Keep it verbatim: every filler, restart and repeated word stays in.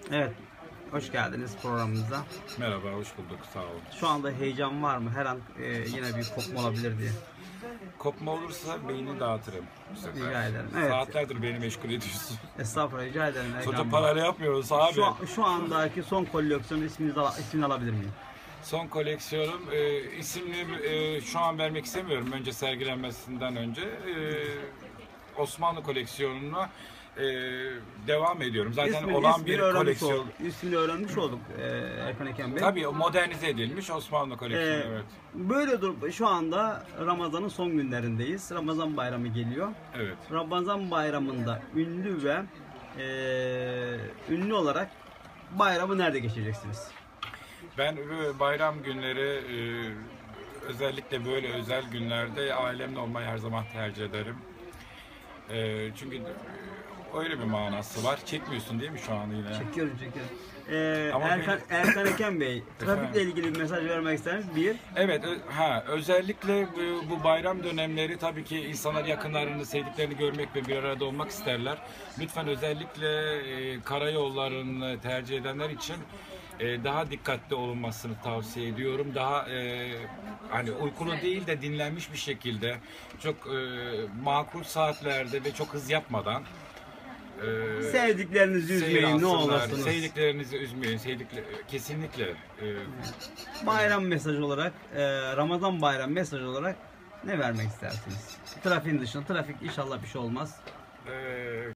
Evet, hoş geldiniz programımıza. Merhaba, hoş bulduk. Sağ olun. Şu anda heyecan var mı? Her an e, yine bir kopma olabilir diye. Kopma olursa beyni dağıtırım bu sefer. Rica ederim. Evet. Saatlerdir beni meşgul ediyorsun. Estağfurullah, rica ederim. Sonuçta Erkan Bey. parayla yapmıyoruz abi. Şu, şu andaki son koleksiyonun ismini, al- ismini alabilir miyim? Son koleksiyonum, e, isimli e, şu an vermek istemiyorum. Önce sergilenmesinden önce e, Osmanlı koleksiyonuna e, devam ediyorum. Zaten İsmini, olan ismini bir öğrenmiş koleksiyon. olduk. İsmini öğrenmiş olduk e, Erkan Eken Bey. Tabii o modernize edilmiş Osmanlı koleksiyonu, E, evet. Böyle dur. Şu anda Ramazan'ın son günlerindeyiz. Ramazan bayramı geliyor. Evet. Ramazan bayramında ünlü ve e, ünlü olarak bayramı nerede geçireceksiniz? Ben e, bayram günleri e, özellikle böyle özel günlerde ailemle olmayı her zaman tercih ederim. E, çünkü e, öyle bir manası var. Çekmiyorsun değil mi şu an yine? Çekiyorum çekiyorum. Ee, Ama Erkan, Erkan Eken Bey, trafikle Efendim? ilgili bir mesaj vermek ister misiniz? Bir, Evet, ö- ha özellikle bu, bu bayram dönemleri tabii ki insanlar yakınlarını, sevdiklerini görmek ve bir arada olmak isterler. Lütfen özellikle e, karayollarını tercih edenler için e, daha dikkatli olunmasını tavsiye ediyorum. Daha e, hani uykulu değil de dinlenmiş bir şekilde, çok e, makul saatlerde ve çok hız yapmadan e, sevdiklerinizi seyir üzmeyin ne alsınlar. olursunuz. Sevdiklerinizi üzmeyin. Sevdikle, kesinlikle. e, Bayram mesajı olarak, e, Ramazan bayram mesajı olarak ne vermek istersiniz? Trafiğin dışında, trafik inşallah bir şey olmaz. e,